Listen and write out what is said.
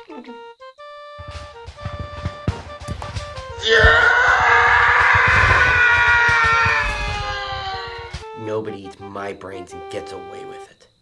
Nobody eats my brains and gets away with it.